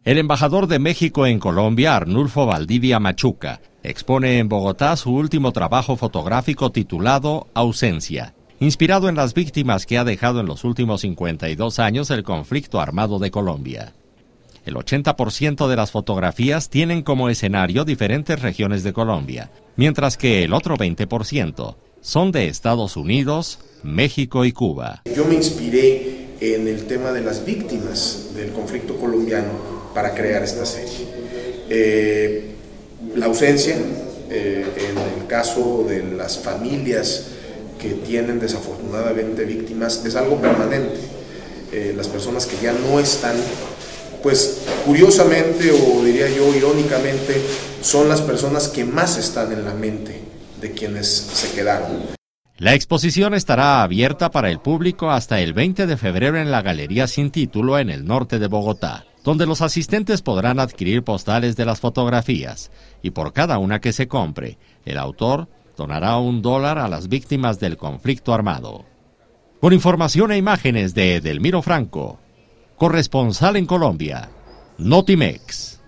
El embajador de México en Colombia, Arnulfo Valdivia Machuca, expone en Bogotá su último trabajo fotográfico titulado Ausencia, inspirado en las víctimas que ha dejado en los últimos 52 años el conflicto armado de Colombia. El 80% de las fotografías tienen como escenario diferentes regiones de Colombia, mientras que el otro 20% son de Estados Unidos, México y Cuba. Yo me inspiré en el tema de las víctimas del conflicto colombiano para crear esta serie. La ausencia, en el caso de las familias que tienen desafortunadamente víctimas, es algo permanente. Las personas que ya no están, pues curiosamente o diría yo irónicamente, son las personas que más están en la mente de quienes se quedaron. La exposición estará abierta para el público hasta el 20 de febrero en la Galería Sin Título en el norte de Bogotá, donde los asistentes podrán adquirir postales de las fotografías y por cada una que se compre, el autor donará $1 a las víctimas del conflicto armado. Con información e imágenes de Edelmiro Franco, corresponsal en Colombia, Notimex.